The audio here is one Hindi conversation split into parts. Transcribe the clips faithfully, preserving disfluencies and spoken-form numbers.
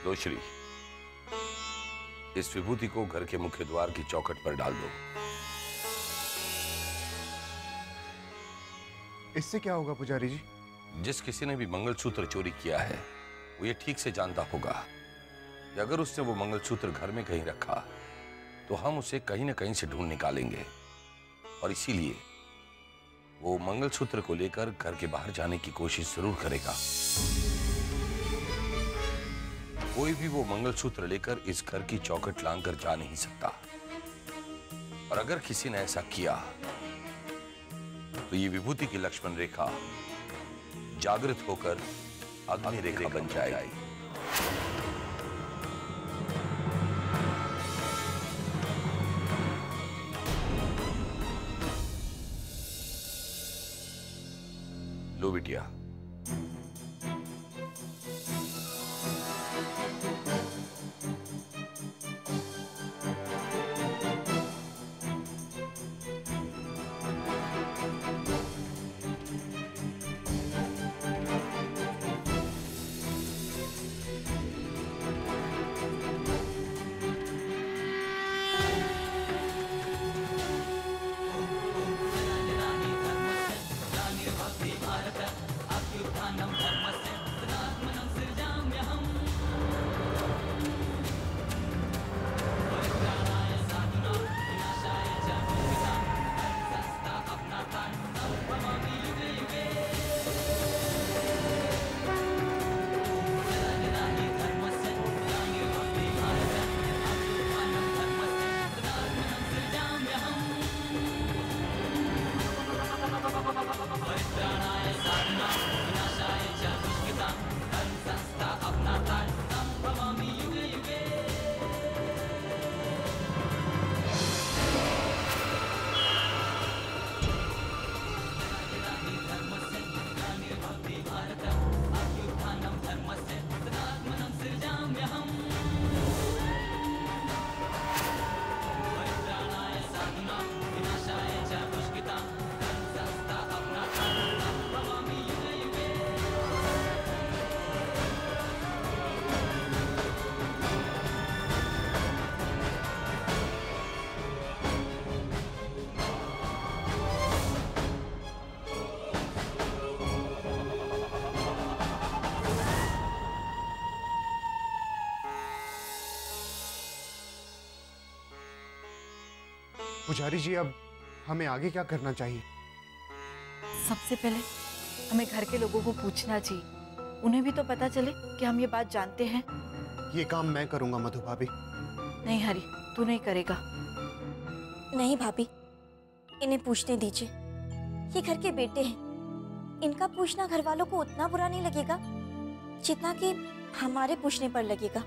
लो श्री, इस विभूति को घर के मुख्य द्वार की चौखट पर डाल दो। इससे क्या होगा पुजारी जी? जिस किसी ने भी मंगलसूत्र चोरी किया है वो ये ठीक से जानता होगा कि अगर उसने वो मंगलसूत्र घर में कहीं रखा तो हम उसे कहीं ना कहीं से ढूंढ निकालेंगे, और इसीलिए वो मंगलसूत्र को लेकर घर के बाहर जाने की कोशिश जरूर करेगा। कोई भी वो मंगलसूत्र लेकर इस घर की चौखट लांघकर जा नहीं सकता, और अगर किसी ने ऐसा किया तो ये विभूति की लक्ष्मण रेखा जागृत होकर अग्नि रेखा बन जाएगी। लो बिटिया, पुजारी जी अब हमें आगे क्या करना चाहिए? सबसे पहले हमें घर के लोगों को पूछना चाहिए, उन्हें भी तो पता चले कि हम ये बात जानते हैं। ये काम मैं करूंगा मधु भाभी। नहीं हरी, तू नहीं करेगा। नहीं भाभी, इन्हें पूछने दीजिए, ये घर के बेटे हैं, इनका पूछना घर वालों को उतना बुरा नहीं लगेगा जितना कि हमारे पूछने पर लगेगा।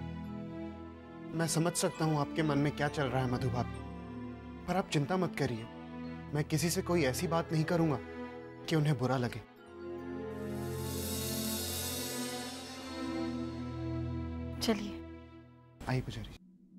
मैं समझ सकता हूँ आपके मन में क्या चल रहा है मधु भाभी, पर आप चिंता मत करिए, मैं किसी से कोई ऐसी बात नहीं करूंगा कि उन्हें बुरा लगे। चलिए। आइए पुजारी।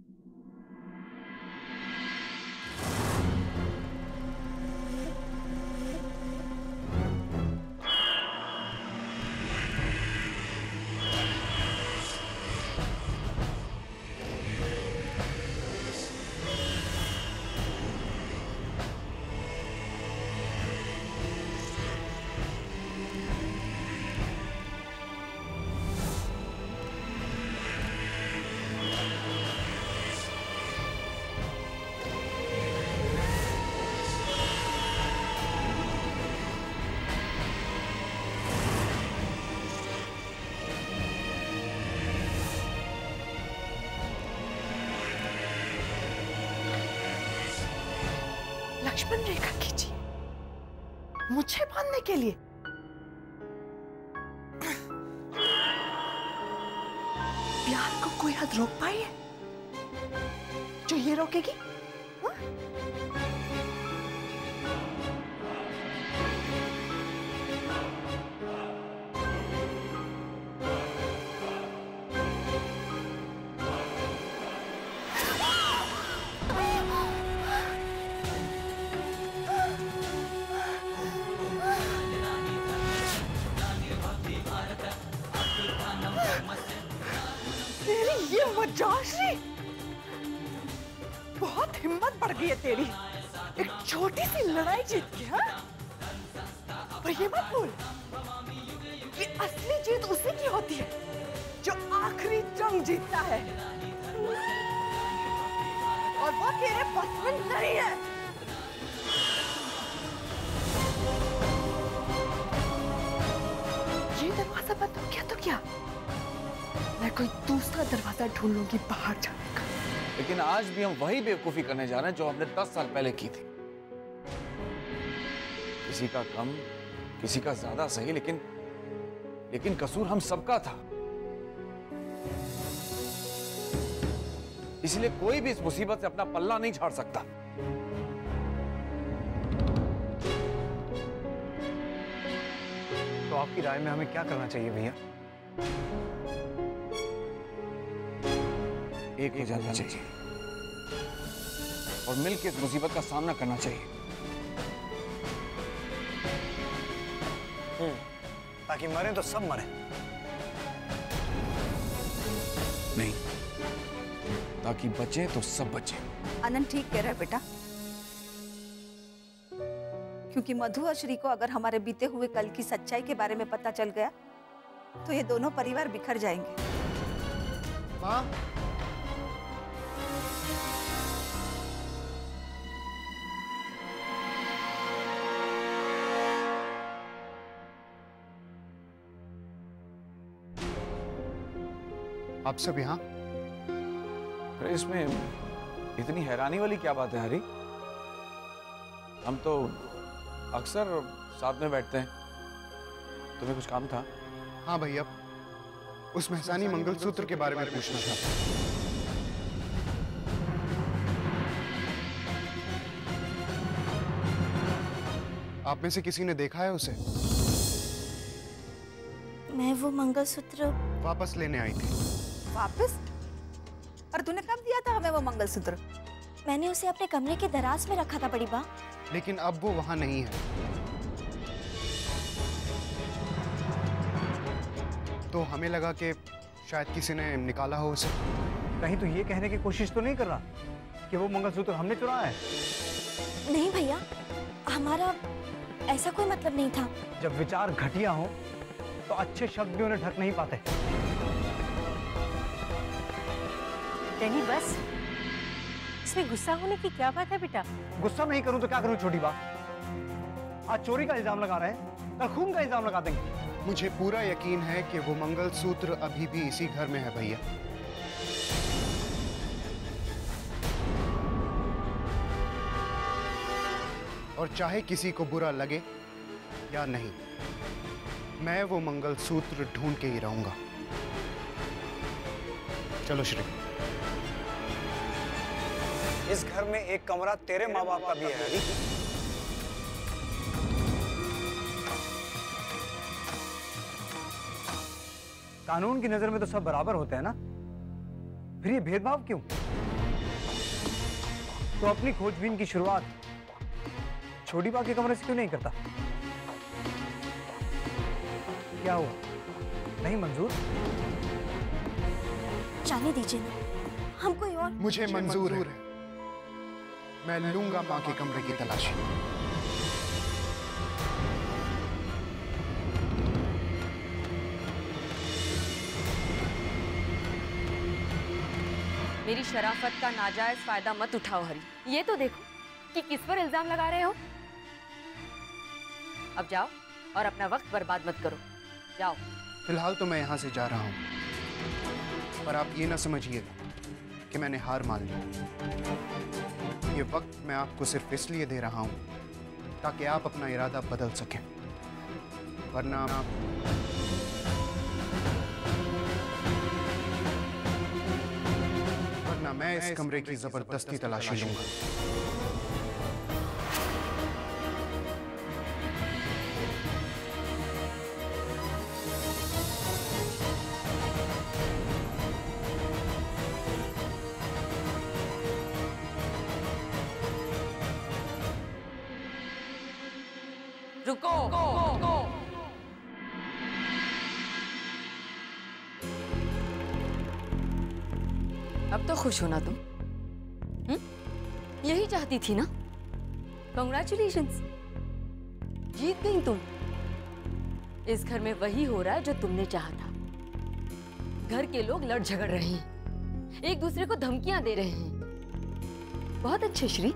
लक्ष्मण रेखा खींची मुझे बांधने के लिए। प्यार को कोई हद रोक पाई है जो ये रोकेगी? हा? ये मजाशी, बहुत हिम्मत बढ़ गई है तेरी, एक छोटी सी लड़ाई जीत के। हाँ, पर ये मत भूल कि असली जीत उसी की होती है जो आखिरी जंग जीतता है, और वो तेरे बस में नहीं है। ये दरवाजा बंद हो गया तो क्या, मैं कोई दूसरा दरवाजा ढूंढ लूंगी बाहर जाने का। लेकिन आज भी हम वही बेवकूफी करने जा रहे हैं जो हमने दस साल पहले की थी। किसी का कम, किसी का ज्यादा सही, लेकिन लेकिन कसूर हम सबका था। इसलिए कोई भी इस मुसीबत से अपना पल्ला नहीं झाड़ सकता। तो आपकी राय में हमें क्या करना चाहिए भैया? एक हो जाना चाहिए और मिलकर इस मुसीबत का सामना करना चाहिए, ताकि मरे तो सब मरे। नहीं, ताकि बचे तो सब बचे। आनंद ठीक कह रहा है बेटा, क्योंकि मधु और श्री को अगर हमारे बीते हुए कल की सच्चाई के बारे में पता चल गया तो ये दोनों परिवार बिखर जाएंगे। माँ, आप सब यहाँ? अरे इसमें इतनी हैरानी वाली क्या बात है हरी? हम तो अक्सर साथ में बैठते हैं। तुम्हें कुछ काम था? हाँ भैया, उस महसानी मंगलसूत्र के बारे में पूछना था। आप में से किसी ने देखा है उसे? मैं वो मंगलसूत्र वापस लेने आई थी। वापस? और तूने कब दिया था हमें वो मंगलसूत्र? मैंने उसे अपने कमरे के दराज में रखा था बड़ी बा। लेकिन अब वो वहां नहीं है। तो हमें लगा कि शायद किसी ने निकाला हो उसे। कहीं तो ये कहने की कोशिश तो नहीं कर रहा कि वो मंगलसूत्र हमने चुराया है? नहीं भैया, हमारा ऐसा कोई मतलब नहीं था। जब विचार घटिया हो तो अच्छे शब्द भी उन्हें ढक नहीं पाते। डैनी बस, इसमें गुस्सा होने की क्या बात है बेटा? गुस्सा नहीं करूं तो क्या करूं छोटी बात? आज चोरी का इल्जाम लगा रहे हैं, कल खून का इल्जाम लगा देंगे। मुझे पूरा यकीन है कि वो मंगलसूत्र अभी भी इसी घर में है भैया। और चाहे किसी को बुरा लगे या नहीं, मैं वो मंगलसूत्र ढूंढ के ही रहूंगा। चलो श्री। इस घर में एक कमरा तेरे माँ बाप का भी है हरी। कानून की नजर में तो सब बराबर होते हैं ना, फिर ये भेदभाव क्यों? तो अपनी खोजबीन की शुरुआत छोटी बा के कमरे से क्यों नहीं करता? क्या हुआ, नहीं मंजूर? जाने दीजिए ना, हम कोई और। मुझे मंजूर है। मैं लूंगा माँ के कमरे की तलाशी। मेरी शराफत का नाजायज फायदा मत उठाओ हरी। ये तो देखो कि किस पर इल्जाम लगा रहे हो। अब जाओ और अपना वक्त बर्बाद मत करो, जाओ। फिलहाल तो मैं यहाँ से जा रहा हूँ, पर आप ये ना समझिए कि मैंने हार मान ली। ये वक्त मैं आपको सिर्फ इसलिए दे रहा हूँ ताकि आप अपना इरादा बदल सकें, वरना आप वरना मैं इस कमरे की जबरदस्ती तलाशी लूंगा। रुको, रुको। अब तो खुश हो ना तुम? हुँ? यही चाहती थी ना? कॉन्ग्रेचुलेशंस, जीत गई तुम। इस घर में वही हो रहा है जो तुमने चाहा था। घर के लोग लड़ झगड़ रहे हैं, एक दूसरे को धमकियां दे रहे हैं। बहुत अच्छे श्री,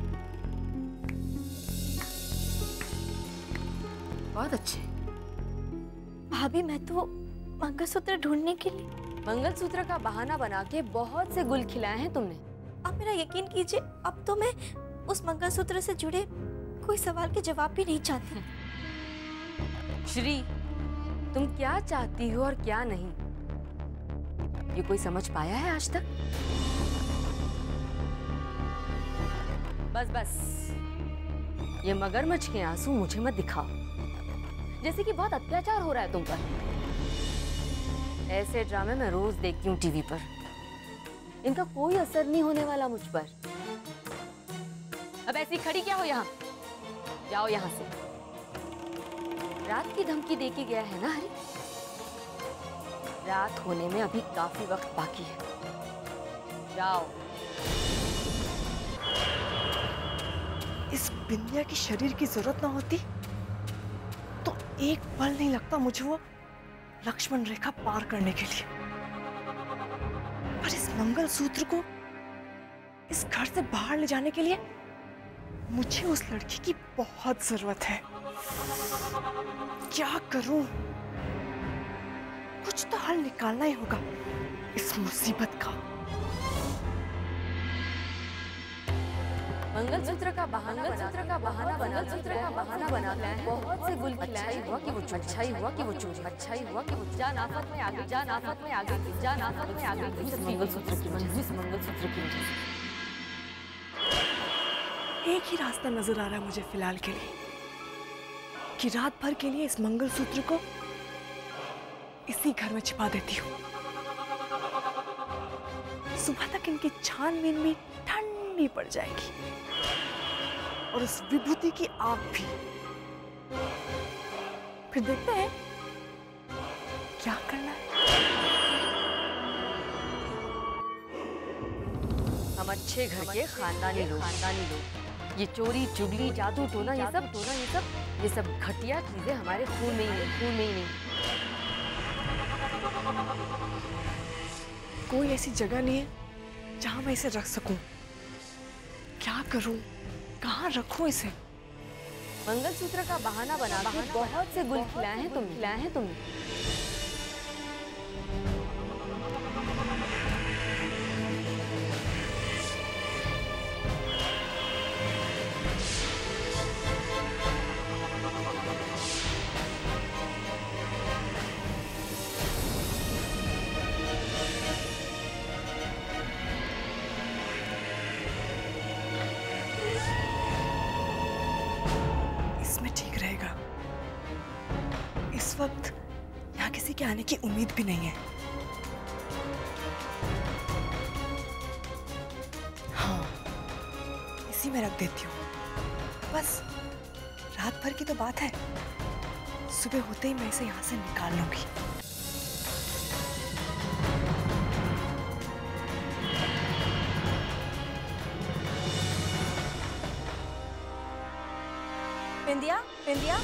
बहुत अच्छे। भाभी मैं तो मंगलसूत्र ढूंढने के लिए। मंगलसूत्र का बहाना बना के बहुत से गुल खिलाए हैं तुमने। आप मेरा यकीन कीजिए, अब तो मैं उस मंगलसूत्र से जुड़े कोई सवाल के जवाब भी नहीं चाहती। श्री, तुम क्या चाहती हो और क्या नहीं, ये कोई समझ पाया है आज तक? बस बस, ये मगरमच्छ के आंसू मुझे मत दिखाओ, जैसे कि बहुत अत्याचार हो रहा है तुम पर। ऐसे ड्रामे मैं रोज देखती हूँ टीवी पर, इनका कोई असर नहीं होने वाला मुझ पर। अब ऐसी खड़ी क्या हो यहाँ? जाओ यहाँ से। रात की धमकी देके गया है ना हरी? रात होने में अभी काफी वक्त बाकी है, जाओ। इस बिंदिया की शरीर की जरूरत ना होती तो एक पल नहीं लगता मुझे वो लक्ष्मण रेखा पार करने के लिए। पर इस मंगलसूत्र को इस घर से बाहर ले जाने के लिए मुझे उस लड़की की बहुत जरूरत है। क्या करूं? कुछ तो हल निकालना ही होगा इस मुसीबत का। मंगलसूत्र का बहाना मंगलसूत्र का बहाना मंगलसूत्र का बहाना बनाते हैं। बहुत से गुल खिलाए हुआ कि वो अच्छा ही हुआ कि वो चोरी, अच्छा ही हुआ कि वो जान आफत में आ गई, जान आफत में आ गई, जान आफत में आ गई इस मंगलसूत्र की वजह से, इस मंगलसूत्र की वजह से। एक ही रास्ता नजर आ रहा है मुझे फिलहाल के लिए, कि रात भर के लिए इस मंगलसूत्र को इसी घर में छिपा देती हूँ। सुबह तक इनकी छानबीन भी ठंडी पड़ जाएगी और इस विभूति की आग भी। फिर देखते हैं क्या करना है। हम अच्छे घर के खानदानी लोग, खानदानी लोग ये चोरी चुगली जादू टोना ये सब टोना ये सब ये सब घटिया चीजें हमारे खून में ही नहीं, खून में ही नहीं। कोई ऐसी जगह नहीं है जहां मैं इसे रख सकूं। क्या करूं? कहां रखूं इसे? मंगलसूत्र का बहाना बना के बहुत से गुल खिलाए हैं तुम, खिलाए हैं तुमने। ठीक रहेगा। इस वक्त यहाँ किसी के आने की उम्मीद भी नहीं है। हाँ, इसी में रख देती हूँ। बस रात भर की तो बात है, सुबह होते ही मैं इसे यहाँ से निकाल लूंगी। बिंदिया, बिंदिया,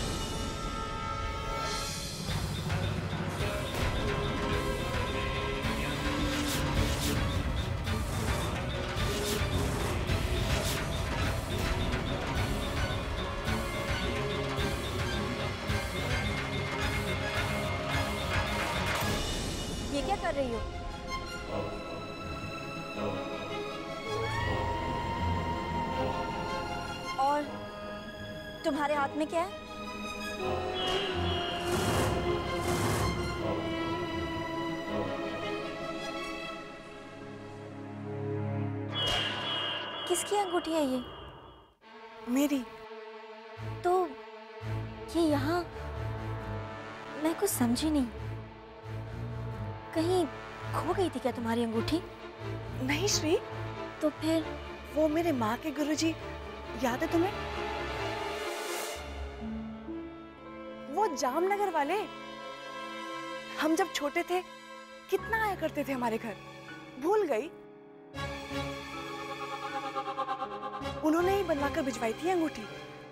ये क्या कर रही हो? और तुम्हारे हाथ में क्या है? किसकी अंगूठी है ये? मेरी। तो ये यहाँ, मैं कुछ समझी नहीं। कहीं खो गई थी क्या तुम्हारी अंगूठी? नहीं श्री। तो फिर वो मेरे माँ के गुरुजी, याद है तुम्हें? वो जामनगर वाले, हम जब छोटे थे कितना आया करते थे हमारे घर। भूल गई? उन्होंने ही बनवाकर भिजवाई थी अंगूठी।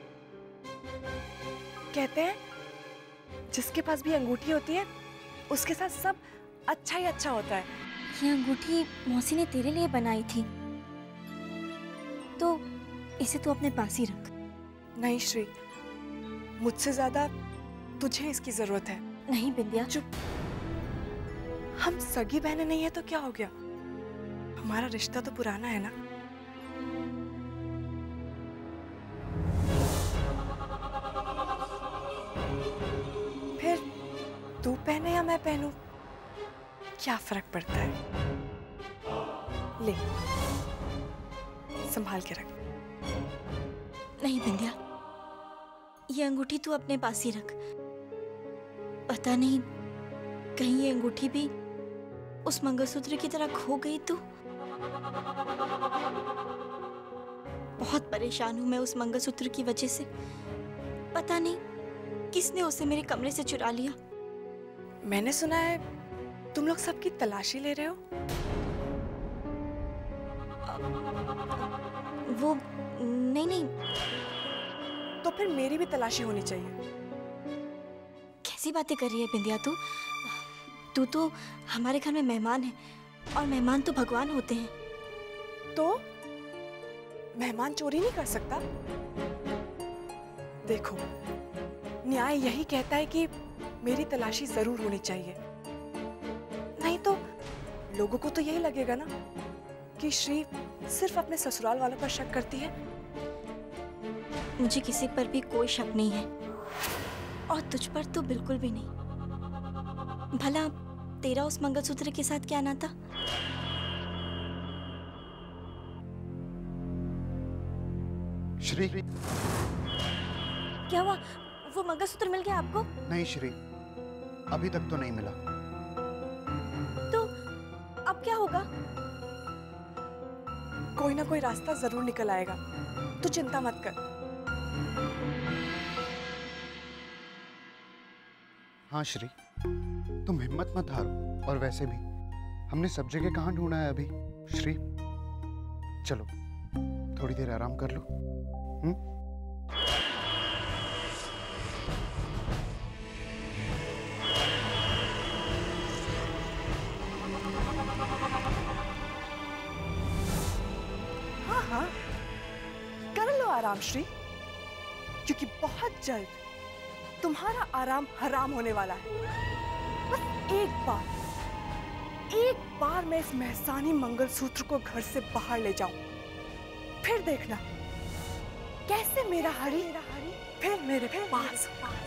कहते हैं जिसके पास भी अंगूठी होती है उसके साथ सब अच्छा ही अच्छा होता है। ये अंगूठी मौसी ने तेरे लिए बनाई थी, तो इसे तू अपने पास ही रख। नहीं श्री, मुझसे ज्यादा तुझे इसकी जरूरत है। नहीं बिंदिया, चुप। हम सगी बहनें नहीं है तो क्या हो गया, हमारा रिश्ता तो पुराना है ना। फिर तू पहने या मैं पहनूं, क्या फर्क पड़ता है। ले, संभाल के रख। नहीं बिंदिया, ये अंगूठी तू अपने पास ही रख। पता नहीं कहीं ये अंगूठी भी उस मंगलसूत्र की तरह खो गई तो। बहुत परेशान हूं मैं उस मंगलसूत्र की वजह से। पता नहीं किसने उसे मेरे कमरे से चुरा लिया। मैंने सुना है तुम लोग सबकी तलाशी ले रहे हो। वो नहीं नहीं। तो फिर मेरी भी तलाशी होनी चाहिए। कैसी बातें कर रही है बिंदिया तू? तू तो हमारे घर में मेहमान है और मेहमान तो भगवान होते हैं। तो मेहमान चोरी नहीं कर सकता? देखो, न्याय यही कहता है कि मेरी तलाशी जरूर होनी चाहिए, नहीं तो लोगों को तो यही लगेगा ना कि श्री सिर्फ अपने ससुराल वालों पर शक करती है। मुझे किसी पर भी कोई शक नहीं है और तुझ पर तो बिल्कुल भी नहीं। भला तेरा उस मंगलसूत्र के साथ क्या नाता? श्री, क्या हुआ? वो मंगलसूत्र मिल गया आपको? नहीं श्री, अभी तक तो नहीं मिला। तो अब क्या होगा? कोई ना कोई रास्ता जरूर निकल आएगा, तू चिंता मत कर। हाँ श्री, तुम हिम्मत मत हारो। और वैसे भी हमने सब जगह कहाँ ढूंढा है अभी। श्री चलो थोड़ी देर आराम कर लो। हुँ? हाँ हाँ कर लो आराम श्री, क्योंकि बहुत जल्द तुम्हारा आराम हराम होने वाला है। बस एक बार, एक बार मैं इस महसानी मंगलसूत्र को घर से बाहर ले जाऊं, फिर देखना कैसे मेरा हरी फिर मेरे पास।